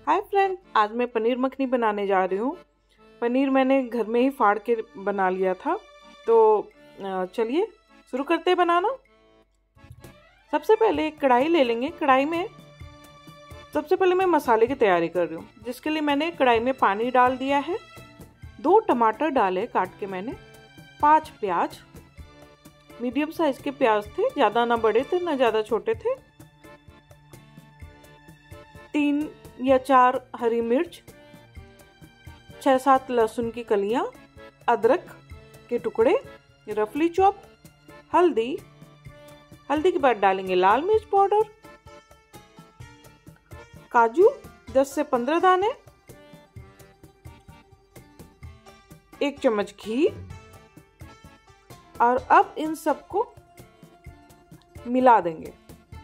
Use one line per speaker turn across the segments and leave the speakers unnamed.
Hi friend, आज मैं पनीर मखनी बनाने जा रही हूँ। पनीर मैंने घर में ही फाड़ के बना लिया था, तो चलिए शुरू करते हैं बनाना। सबसे पहले एक कढ़ाई ले लेंगे। कढ़ाई में सबसे पहले मैं मसाले की तैयारी कर रही हूँ, जिसके लिए मैंने कढ़ाई में पानी डाल दिया है। 2 टमाटर डाले काट के मैंने, 5 प्याज, मीडियम साइज के प्याज थे, ज़्यादा ना बड़े थे ना ज़्यादा छोटे थे। 3 या 4 हरी मिर्च, 6-7 लहसुन की कलियां, अदरक के टुकड़े रफली चॉप, हल्दी के बाद डालेंगे लाल मिर्च पाउडर, काजू 10 से 15 दाने, 1 चम्मच घी, और अब इन सबको मिला देंगे।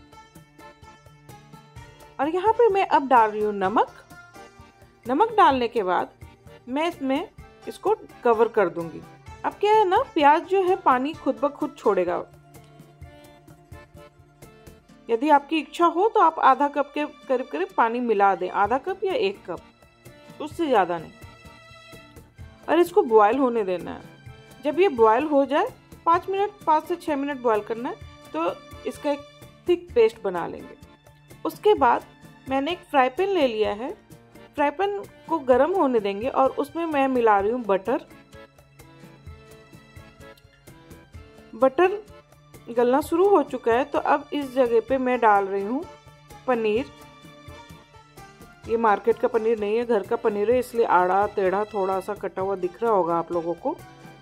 और यहाँ पे मैं अब डाल रही हूँ नमक डालने के बाद मैं इसमें इसको कवर कर दूंगी। अब क्या है ना, प्याज जो है पानी खुद ब खुद छोड़ेगा। यदि आपकी इच्छा हो तो आप आधा कप के करीब पानी मिला दें, आधा कप या 1 कप, उससे ज़्यादा नहीं। और इसको बॉयल होने देना है। जब ये बॉयल हो जाए, 5 से 6 मिनट बॉयल करना है, तो इसका एक थिक पेस्ट बना लेंगे। उसके बाद मैंने एक फ्राई पैन ले लिया है। फ्राई पैन को गर्म होने देंगे और उसमें मैं मिला रही हूँ बटर गलना शुरू हो चुका है, तो अब इस जगह पे मैं डाल रही हूँ पनीर। ये मार्केट का पनीर नहीं है, घर का पनीर है, इसलिए आड़ा टेढ़ा थोड़ा सा कटा हुआ दिख रहा होगा आप लोगों को।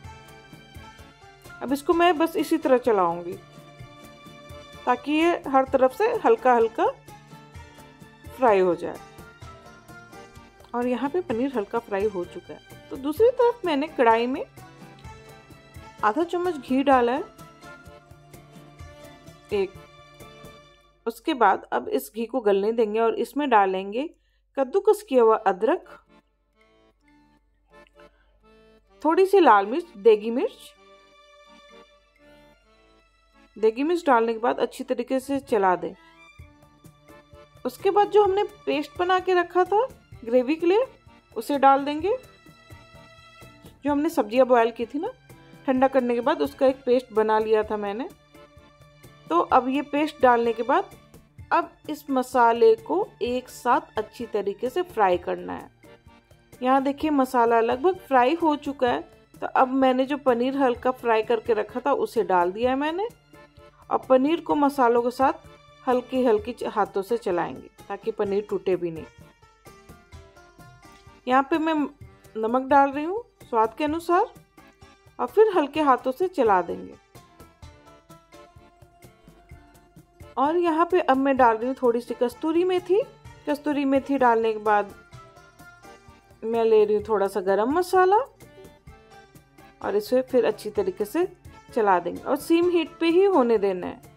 अब इसको मैं बस इसी तरह चलाऊंगी ताकि ये हर तरफ से हल्का हल्का फ्राई हो जाए। और यहाँ पे पनीर हल्का फ्राई हो चुका है, तो दूसरी तरफ मैंने कढ़ाई में आधा चम्मच घी डाला है, 1। उसके बाद अब इस घी को गलने देंगे और इसमें डालेंगे कद्दूकस किया हुआ अदरक, थोड़ी सी लाल मिर्च, देगी मिर्च डालने के बाद अच्छी तरीके से चला दें। उसके बाद जो हमने पेस्ट बना के रखा था ग्रेवी के लिए, उसे डाल देंगे। जो हमने सब्जियां बॉयल की थी ना, ठंडा करने के बाद उसका एक पेस्ट बना लिया था मैंने। तो अब ये पेस्ट डालने के बाद अब इस मसाले को एक साथ अच्छी तरीके से फ्राई करना है। यहाँ देखिए मसाला लगभग फ्राई हो चुका है, तो अब मैंने जो पनीर हल्का फ्राई करके रखा था उसे डाल दिया है मैंने। और पनीर को मसालों के साथ हल्की हाथों से चलाएंगे ताकि पनीर टूटे भी नहीं। यहाँ पे मैं नमक डाल रही हूँ स्वाद के अनुसार, और फिर हल्के हाथों से चला देंगे। और यहाँ पे अब मैं डाल रही हूँ थोड़ी सी कस्तूरी मेथी डालने के बाद मैं ले रही हूँ थोड़ा सा गरम मसाला, और इसे फिर अच्छी तरीके से चला देंगे और सीम हीट पे ही होने देना है।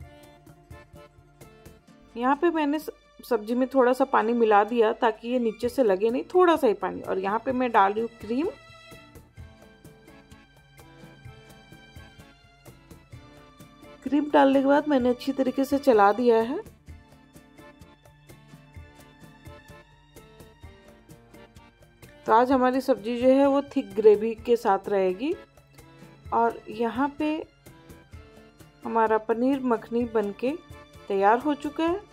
यहाँ पे मैंने सब्जी में थोड़ा सा पानी मिला दिया ताकि ये नीचे से लगे नहीं, थोड़ा सा ही पानी। और यहाँ पे मैं डाल रही हूँ क्रीम डालने के बाद मैंने अच्छी तरीके से चला दिया है। तो आज हमारी सब्जी जो है वो थिक ग्रेवी के साथ रहेगी। और यहाँ पे हमारा पनीर मखनी बनके तैयार हो चुका है।